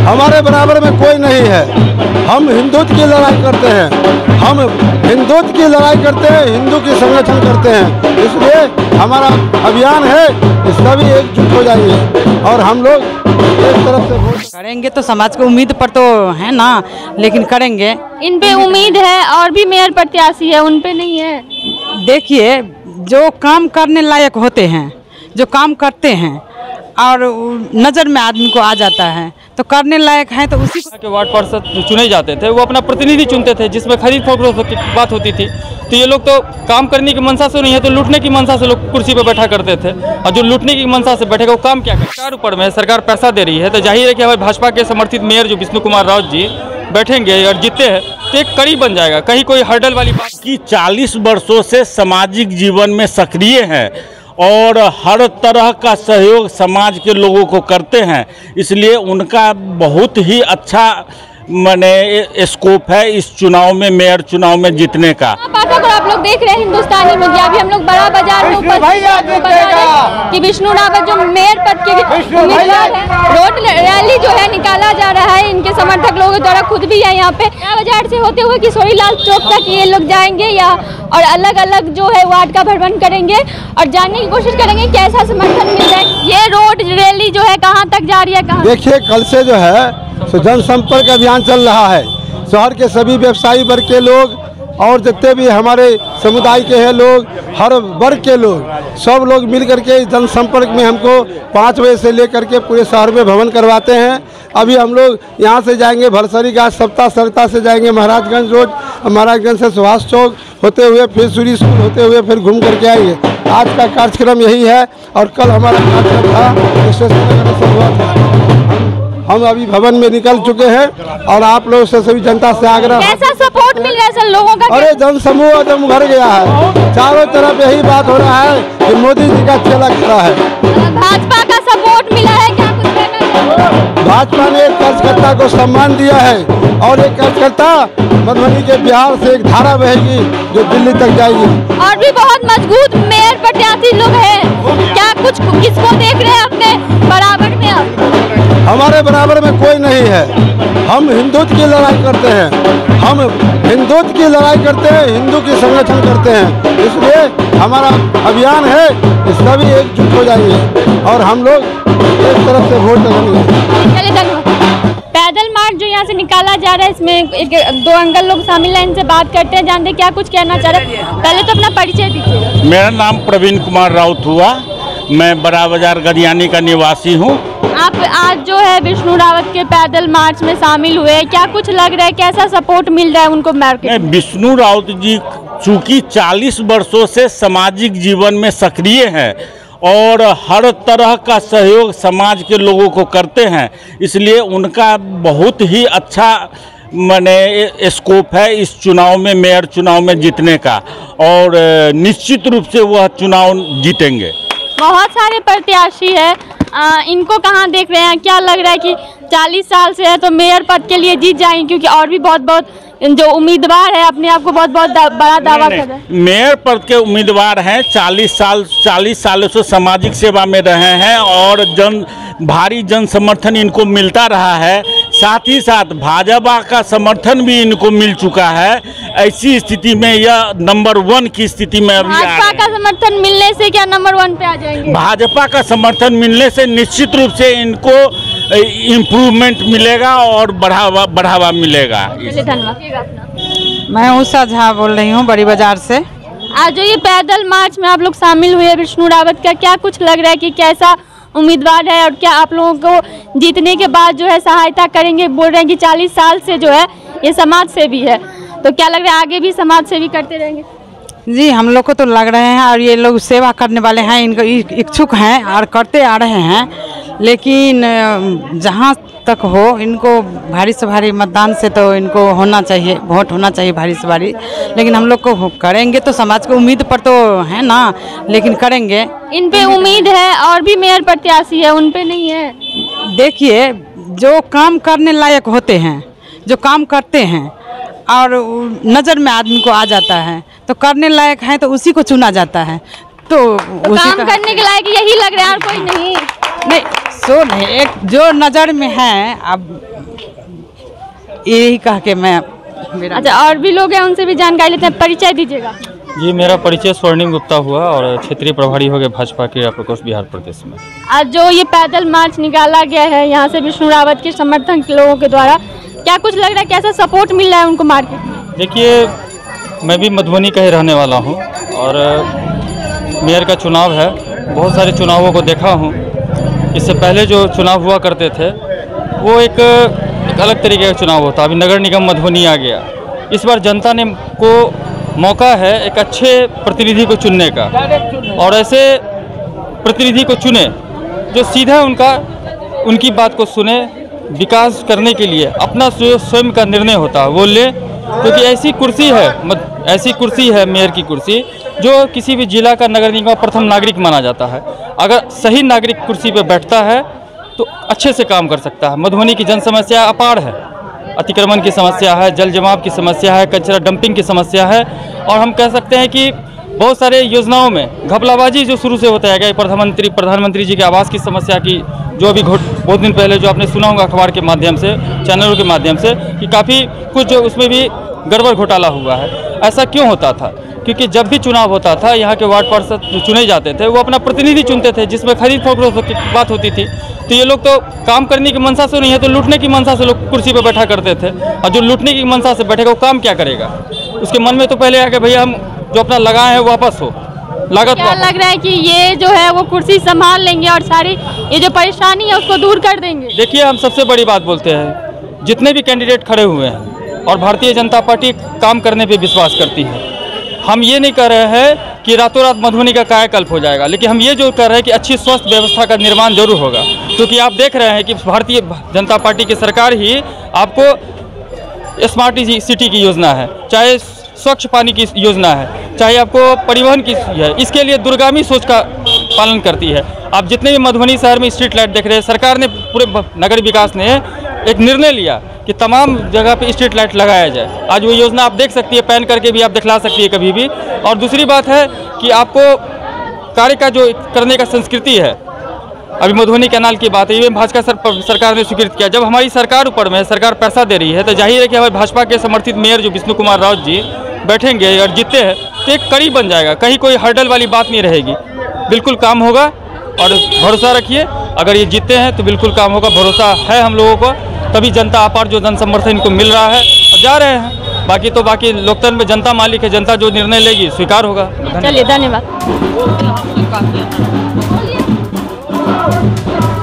हमारे बराबर में कोई नहीं है। हम हिंदुत्व की लड़ाई करते हैं, हम हिंदुत्व की लड़ाई करते हैं, हिंदू की संगठन करते हैं। इसलिए हमारा अभियान है कि सभी एकजुट हो जाइए और हम लोग एक तरफ से वोट करेंगे। तो समाज को उम्मीद पर तो है ना, लेकिन करेंगे। इन पे उम्मीद है और भी मेयर प्रत्याशी है, उन पे नहीं है। देखिए, जो काम करने लायक होते हैं, जो काम करते हैं और नज़र में आदमी को आ जाता है तो करने लायक है, तो उसी के वार्ड पार्षद चुने जाते थे, वो अपना प्रतिनिधि चुनते थे जिसमें खरीद फरोख्त की बात होती थी। तो ये लोग तो काम करने की मंशा से नहीं है तो लूटने की मंशा से लोग कुर्सी पर बैठा करते थे, और जो लूटने की मंशा से बैठेगा वो काम क्या करेगा। सरकार ऊपर में सरकार पैसा दे रही है, तो जाहिर है कि हमारे भाजपा के समर्थित मेयर जो विष्णु कुमार राउत जी बैठेंगे और जीते हैं तो एक कड़ी बन जाएगा। कहीं कोई हर्डल वाली बात कि 40 वर्षों से सामाजिक जीवन में सक्रिय हैं और हर तरह का सहयोग समाज के लोगों को करते हैं, इसलिए उनका बहुत ही अच्छा माने स्कोप है इस चुनाव में, मेयर चुनाव में जीतने का। पाठक और आप लोग देख रहे हैं हिंदुस्तानी मीडिया। अभी हम लोग बड़ा बाजार में कि विष्णु रावत जो मेयर पद के उम्मीदवार हैं, रोड रैली जो है निकाला जा रहा है इनके समर्थक लोगों द्वारा। खुद भी है यहाँ पे बड़ा बाजार से होते हुए किशोरीलाल चौक तक ये लोग जाएंगे या और अलग अलग जो है वार्ड का भ्रमण करेंगे और जानने की कोशिश करेंगे कैसा समर्थन मिल रहा है। ये रोड रैली जो है कहाँ तक जा रही है, कहाँ? देखिए, कल से जो है जनसंपर्क अभियान चल रहा है। शहर के सभी व्यवसायी वर्ग के लोग और जितने भी हमारे समुदाय के हैं लोग, हर वर्ग के लोग, सब लोग मिल करके जनसंपर्क में हमको 5 बजे से लेकर के पूरे शहर में भ्रमण करवाते हैं। अभी हम लोग यहाँ से जाएंगे भरसरी घाट, सरिता से जाएंगे महाराजगंज रोड, महाराजगंज से सुभाष चौक होते हुए फिर सूरी स्कूल होते हुए फिर घूम करके आएंगे। आज का कार्यक्रम यही है और कल हमारा कार्यक्रम था स्टेशन से हुआ था। हम अभी भवन में निकल चुके हैं और आप लोगों से सभी जनता से आग्रह। कैसा सपोर्ट मिल रहा है सर लोगों का? अरे जन समूह एकदम भर गया है, चारों तरफ यही बात हो रहा है कि मोदी जी का चेला खड़ा है। भाजपा का सपोर्ट मिला है, क्या कुछ कहना चाहिए? भाजपा ने एक कार्यकर्ता को सम्मान दिया है और एक कार्यकर्ता मधुबनी के बिहार से एक धारा बहेगी जो दिल्ली तक जाएगी। और भी बहुत मजबूत मेयर प्रत्याशी लोग हैं, क्या कुछ किसको देख रहे हैं अपने बराबर में? हमारे बराबर में कोई नहीं है। हम हिंदुत्व की लड़ाई करते हैं, हम हिंदुत्व की लड़ाई करते हैं, हिंदू की संगठन करते हैं। इसलिए हमारा अभियान है कि सभी एकजुट हो जाइए और हम लोग एक तरफ से वोट देंगे। पैदल मार्च जो यहाँ से निकाला जा रहा है, इसमें 2 अंकल लोग शामिल हैं, इनसे बात करते हैं, जानते क्या कुछ कहना चाह रहे हैं। पहले तो अपना परिचय दीजिए। मेरा नाम प्रवीण कुमार राउत हुआ, मैं बड़ा बाजार गरियानी का निवासी हूँ। आप आज जो है विष्णु रावत के पैदल मार्च में शामिल हुए, क्या कुछ लग रहा है, कैसा सपोर्ट मिल रहा है उनको मार्केट? विष्णु रावत जी चूँकि 40 वर्षों से सामाजिक जीवन में सक्रिय हैं और हर तरह का सहयोग समाज के लोगों को करते हैं, इसलिए उनका बहुत ही अच्छा माने स्कोप है इस चुनाव में, मेयर चुनाव में जीतने का, और निश्चित रूप से वह चुनाव जीतेंगे। बहुत सारे प्रत्याशी है, इनको कहाँ देख रहे हैं? क्या लग रहा है कि 40 साल से है तो मेयर पद के लिए जीत जाएंगे? क्योंकि और भी बहुत जो उम्मीदवार है अपने आप को बहुत बड़ा दावा कर रहे हैं। मेयर पद के उम्मीदवार हैं, 40 सालों से सामाजिक सेवा में रहे हैं और भारी जन समर्थन इनको मिलता रहा है। साथ ही साथ भाजपा का समर्थन भी इनको मिल चुका है। ऐसी स्थिति में यह नंबर 1 की स्थिति में अभी भाजपा का समर्थन मिलने से क्या नंबर 1 पे आ जाएंगे? भाजपा का समर्थन मिलने से निश्चित रूप से इनको इम्प्रूवमेंट मिलेगा और बढ़ावा मिलेगा। धन्यवाद। मैं उषा झा बोल रही हूँ बड़ी बाजार से। आज जो ये पैदल मार्च में आप लोग शामिल हुए विष्णु रावत का, क्या कुछ लग रहा है कि कैसा उम्मीदवार है और क्या आप लोगों को जीतने के बाद जो है सहायता करेंगे? बोल रहे हैं कि 40 साल से जो है ये समाज सेवी है, तो क्या लग रहा है आगे भी समाज सेवी करते रहेंगे? जी, हम लोग को तो लग रहे हैं और ये लोग सेवा करने वाले हैं, इनको इच्छुक हैं और करते आ रहे हैं। लेकिन जहाँ तक हो इनको भारी से भारी मतदान से तो इनको होना चाहिए, वोट होना चाहिए भारी से भारी। लेकिन हम लोग को करेंगे तो समाज को उम्मीद पर तो है ना, लेकिन करेंगे। इन पे उम्मीद है और भी मेयर प्रत्याशी है, उन पे नहीं है। देखिए, जो काम करने लायक होते हैं, जो काम करते हैं और नज़र में आदमी को आ जाता है तो करने लायक है तो उसी को चुना जाता है। तो उसी काम करने के लायक यही लग रहा है और कोई नहीं? सो नहीं, एक जो नज़र में है, अब यही कह के मैं मेरा। अच्छा, और भी लोग हैं, उनसे भी जानकारी लेते हैं, परिचय दीजिएगा। जी, मेरा परिचय स्वर्णिम गुप्ता हुआ और क्षेत्रीय प्रभारी हो गए भाजपा क्रीड़ा प्रकोष्ठ बिहार प्रदेश में। आज जो ये पैदल मार्च निकाला गया है यहाँ से विष्णु रावत के समर्थन के लोगों के द्वारा, क्या कुछ लग रहा है, कैसा सपोर्ट मिल रहा है उनको मार्केट में? देखिए, मैं भी मधुबनी का ही रहने वाला हूँ और मेयर का चुनाव है, बहुत सारे चुनावों को देखा हूँ। इससे पहले जो चुनाव हुआ करते थे वो एक अलग तरीके का चुनाव होता, अभी नगर निगम मधुबनी आ गया। इस बार जनता ने को मौका है एक अच्छे प्रतिनिधि को चुनने का, और ऐसे प्रतिनिधि को चुने जो सीधा उनकी बात को सुने, विकास करने के लिए अपना स्वयं का निर्णय होता है वो ले, क्योंकि ऐसी कुर्सी है मेयर की कुर्सी जो किसी भी जिला का नगर निगम प्रथम नागरिक माना जाता है। अगर सही नागरिक कुर्सी पर बैठता है तो अच्छे से काम कर सकता है। मधुबनी की जन समस्या अपार है, अतिक्रमण की समस्या है, जल जमाव की समस्या है, कचरा डंपिंग की समस्या है, और हम कह सकते हैं कि बहुत सारे योजनाओं में घपलाबाजी जो शुरू से होता है, प्रधानमंत्री जी के आवास की समस्या की जो अभी बहुत दिन पहले जो आपने सुना होगा अखबार के माध्यम से, चैनलों के माध्यम से, कि काफ़ी कुछ जो उसमें भी गड़बड़ घोटाला हुआ है। ऐसा क्यों होता था? क्योंकि जब भी चुनाव होता था यहाँ के वार्ड पार्षद जो चुने जाते थे वो अपना प्रतिनिधि चुनते थे, जिसमें खरीद फरोख्त की बात होती थी। तो ये लोग तो काम करने की मंशा से नहीं है तो लूटने की मंशा से लोग कुर्सी पर बैठा करते थे, और जो लूटने की मंशा से बैठेगा वो काम क्या करेगा? उसके मन में तो पहले आ कि भैया हम जो अपना लगाए हैं वापस हो, लागत क्या लग रहा है कि ये जो है वो कुर्सी संभाल लेंगे और सारी ये जो परेशानी है उसको दूर कर देंगे? देखिए, हम सबसे बड़ी बात बोलते हैं, जितने भी कैंडिडेट खड़े हुए हैं और भारतीय जनता पार्टी काम करने पे विश्वास करती है। हम ये नहीं कह रहे हैं कि रातों रात मधुबनी का कायाकल्प हो जाएगा, लेकिन हम ये जो कह रहे हैं कि अच्छी स्वस्थ व्यवस्था का निर्माण जरूर होगा, क्योंकि आप देख रहे हैं कि भारतीय जनता पार्टी की सरकार ही आपको स्मार्ट सिटी की योजना है, चाहे स्वच्छ पानी की योजना है, चाहे आपको परिवहन की है, इसके लिए दूरगामी सोच का पालन करती है। आप जितने भी मधुबनी शहर में स्ट्रीट लाइट देख रहे हैं, सरकार ने पूरे नगर विकास ने एक निर्णय लिया कि तमाम जगह पे स्ट्रीट लाइट लगाया जाए। आज वो योजना आप देख सकती है, पैन करके भी आप दिखला सकती है कभी भी। और दूसरी बात है कि आपको कार्य का जो करने का संस्कृति है, अभी मधुबनी कैनाल की बात है, ये भाजपा सरकार ने स्वीकृत किया। जब हमारी सरकार ऊपर में है, सरकार पैसा दे रही है, तो जाहिर है कि हमारे भाजपा के समर्थित मेयर जो विष्णु कुमार रावत जी बैठेंगे और जीते हैं तो एक कड़ी बन जाएगा, कहीं कोई हर्डल वाली बात नहीं रहेगी, बिल्कुल काम होगा। और भरोसा रखिए, अगर ये जीते हैं तो बिल्कुल काम होगा, भरोसा है हम लोगों को, तभी जनता अपार जो जन समर्थन इनको मिल रहा है और जा रहे हैं। बाकी लोकतंत्र में जनता मालिक है, जनता जो निर्णय लेगी स्वीकार होगा। चलिए, धन्यवाद।